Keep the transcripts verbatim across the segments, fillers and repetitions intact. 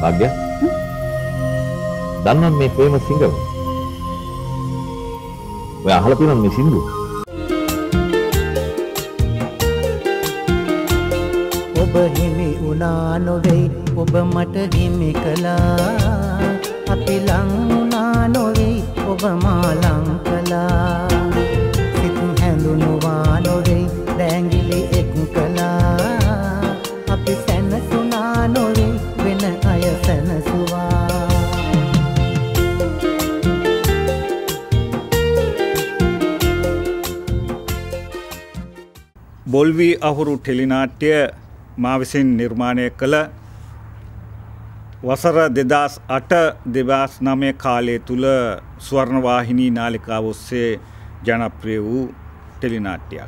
භාග්‍ය. දන්නවද මේ ප්‍රේම සිංගම? ඔය අහලා තියෙනවද මේ සින්දුව? ඔබ හිමි උනා නොවේ ඔබ මට හිමි කළා අපි ලං උනා නොවේ ඔබ මා ලං කළා සිත හැඳුනුවා නොවේ දැඟිලි එක් කළා අපි සැනසුනා නොවේ වෙන අය සැනසුවා බොල්වි අහුරු ටෙලිනාට්‍ය මා විසින් නිර්මාණය කළ වසර දෙදහස් අට දෙදහස් නවය කාලය තුල ස්වර්ණවාහිනී නාලිකාව ඔස්සේ ජනප්‍රිය වූ ටෙලිනාට්‍යයක්.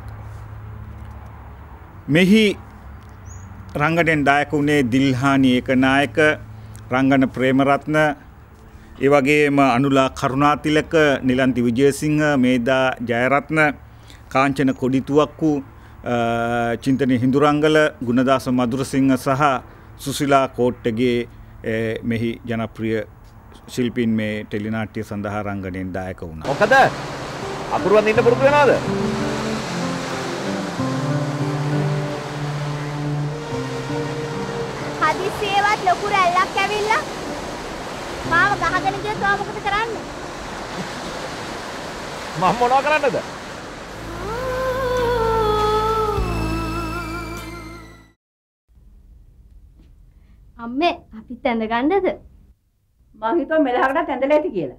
මෙහි රංගනයෙන් දායක වුණේ දිල්හානි ඒකනායක, රංගන ප්‍රේමරත්න, ඒ වගේම අනුලා කරුණාතිලක, නිලන්ති විජයසිංහ, මේදා ජයරත්න, කාංචන කොඩිතුවක්කු, චින්තනී හිඳුරංගල, ගුණදාස මధుරසිංහ සහ සුසිලා කෝට්ටගේ මෙහි ජනප්‍රිය ශිල්පීන් මේ ටෙලිනාට්‍ය සඳහා රංගනයෙන් දායක වුණා. මොකද අකුරුවන් ඉන්න පුරුදු වෙනවද? හදිස්සියවත් ලොකු රැල්ලක් ඇවිල්ලා මාව ගහගෙන ගියොත් ඔයා මොකද කරන්නේ? මම මොනවා කරන්නද? අම්මේ අපිත් ඇඳ ගන්නද? මං හිතුවා මෙලහකට ඇඳලා ඇති කියලා.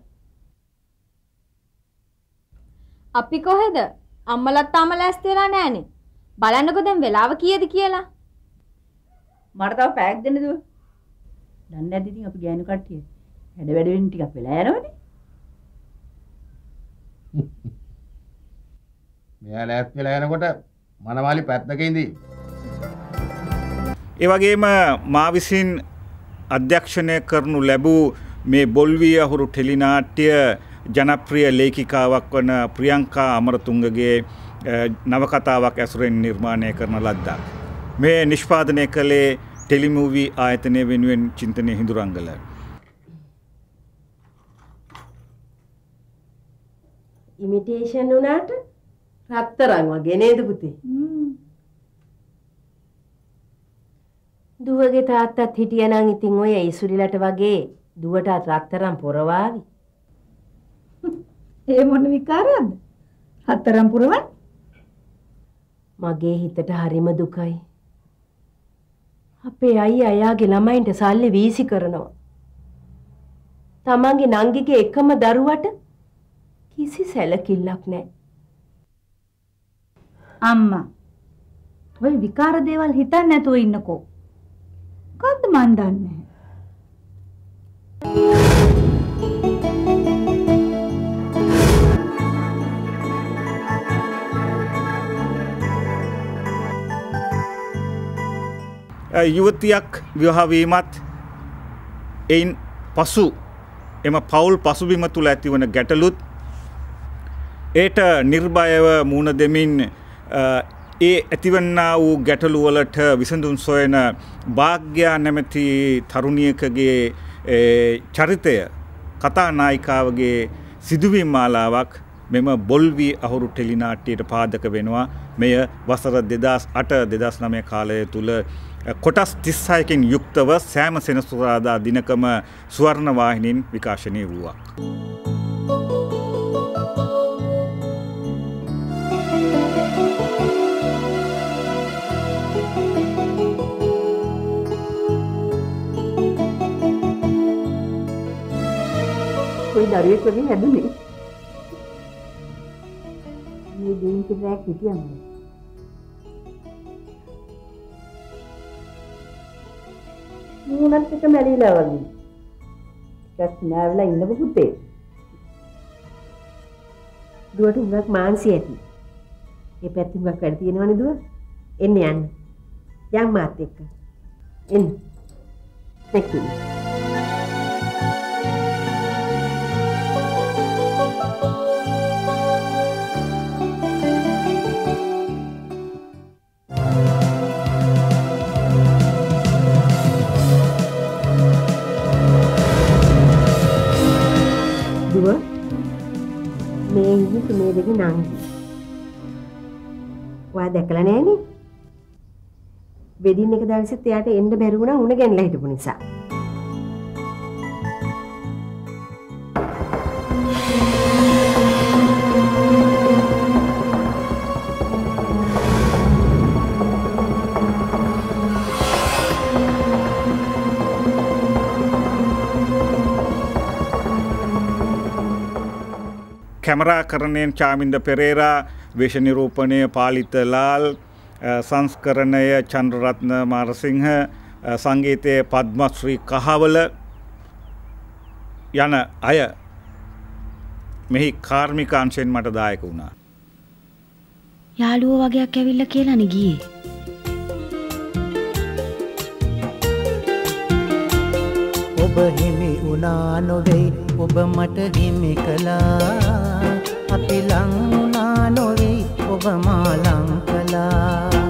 අපි කොහෙද? අම්මලත් තාම ලෑස්ති වෙලා නැහනේ. බලන්නකෝ දැන් වෙලාව කීයද කියලා. මට තව පැයක් දෙන්න දුව. දන්නේ නැද්ද ඉතින් අපි ගෑනු කට්ටිය. වැඩ වැඩ වෙන ටිකක් වෙලා යනවනේ. මෙයා ලෑස්ති වෙලා යනකොට මනමාලි පැත්තක ඉඳී. ඒ වගේම මා විසින් අධ්‍යක්ෂණය කරනු ලැබූ මේ බොල්වි අහුරු ටෙලිනාට්‍ය ජනප්‍රිය ලේඛිකාවක් වන ප්‍රියංකා අමරතුංගගේ නවකතාවක් ඇසුරෙන් නිර්මාණය කරන ලද්දක්. මේ නිෂ්පාදනය කළේ ටෙලිමූවි ආයතනය වෙනුවෙන් චින්තනී හිඳුරංගල. ඉමිටේෂන් උනාට රත්තරන් වගේ නේද පුතේ? දුවගේ තාත්තත් හිටියනම් ඉතින් ඔය ඉසුලිලට වගේ දුවටත් රත්තරන් පොරවාවි. ඒ මොන විකාරයක්ද? රත්තරන් පුරවන්නේ? මගේ හිතට හරිම දුකයි. අපේ අයියා එයාගේ ළමයින්ට සල්ලි වීසි කරනවා. තමන්ගේ නංගිගේ එකම දරුවට කිසි සැලකිල්ලක් නැහැ. අම්මා ඔය විකාර දේවල් හිතන්නේ නැතුව ඉන්නකෝ. මොකද්ද මන් දන්නේ? යුවතියක් විවාහ වීමත් එයින් පසු එම පවුල් පසුබිම තුල ඇතිවන ගැටලුත් ඒට නිර්භයව මුහුණ දෙමින් ඒ ඇතිවන්නා වූ ගැටලු වලට විසඳුම් සොයන භාග්‍යා නැමැති තරුණියකගේ චරිතය කතා නායිකාවගේ සිදුවීම් මාලාවක් මෙම බොල්වි අහුරු ටෙලිනාට්‍යයට පාදක වෙනවා. මෙය වසර දෙදහස් අට දෙදහස් නවය කාලය තුල කොටස් තිස් හයකින් යුක්තව සෑම සෙනසුරාදා දිනකම ස්වර්ණ වාහිනියෙන් විකාශනය වූවා. කොයි දරුවෙක් වගේ හැදුනේ? මේ දෙයින් කිව්වක් හිටියම. මූණත් එක මැරිලා වගේ. ටිකක් නෑවලා ඉන්න පුතේ. දුවට උඟක් මාන්සි ඇති. ඒ පැත්තේ උඟක් වැඩ තියෙනවනේ දුව. එන්න යන්න. යන් මාත් එක්ක. එන්න. දෙකේ. මේ ඉන්නේ සුමේදගේ නංගි. ඔයා දැකලා නෑනේ? වෙඩින් එක දවසෙත් එයාට එන්න බැරි වුණා උණ ගැනලා හිටපු නිසා. කැමරාකරණයෙන් චාමින්ද පෙරේරා, වේශ නිරූපණය පාලිත ලාල්, සංස්කරණය චන්ද්‍රරත්න මාරසිංහ, සංගීතයේ පද්මශ්‍රී කහවල යන අය මෙහි කාර්මික අංශයෙන් මට දායක වුණා. යාළුවෝ වගේක් ඇවිල්ලා කියලානේ ගියේ. ඔබ හිමි වුණා නොවේ ඔබ මට හිමි කළා අපි ලං වුණා නොවේ ඔබ මා ලං කළා